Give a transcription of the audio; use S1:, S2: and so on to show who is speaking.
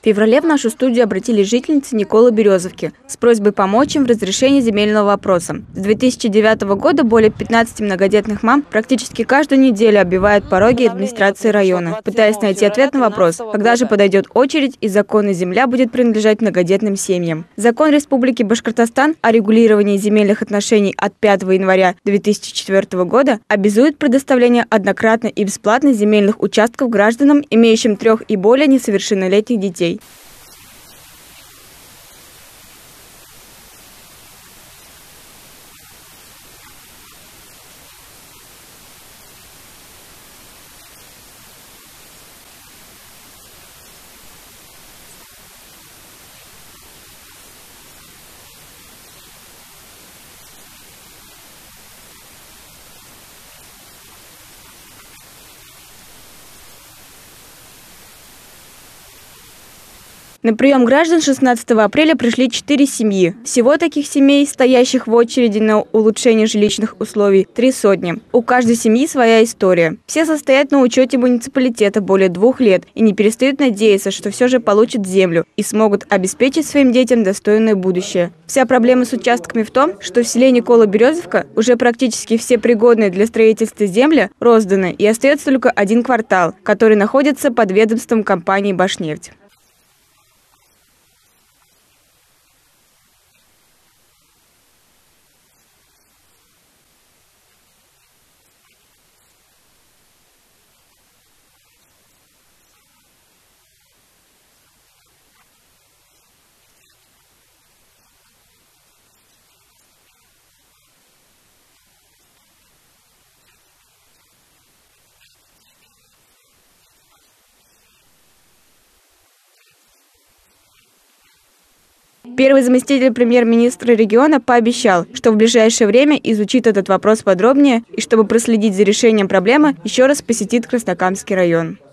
S1: В феврале в нашу студию обратились жительницы Николы Березовки с просьбой помочь им в разрешении земельного вопроса. С 2009 года более 15 многодетных мам практически каждую неделю оббивают пороги администрации района, пытаясь найти ответ на вопрос, когда же подойдет очередь и законная земля будет принадлежать многодетным семьям. Закон Республики Башкортостан о регулировании земельных отношений от 5 января 2004 года обязует предоставление однократно и бесплатно земельных участков гражданам, имеющим 3 и более несовершеннолетних детей. На прием граждан 16 апреля пришли 4 семьи. Всего таких семей, стоящих в очереди на улучшение жилищных условий, 3 сотни. У каждой семьи своя история. Все состоят на учете муниципалитета более 2 лет и не перестают надеяться, что все же получат землю и смогут обеспечить своим детям достойное будущее. Вся проблема с участками в том, что в селе Никола Березовка уже практически все пригодные для строительства земли розданы, и остается только 1 квартал, который находится под ведомством компании «Башнефть». Первый заместитель премьер-министра региона пообещал, что в ближайшее время изучит этот вопрос подробнее и, чтобы проследить за решением проблемы, еще раз посетит Краснокамский район.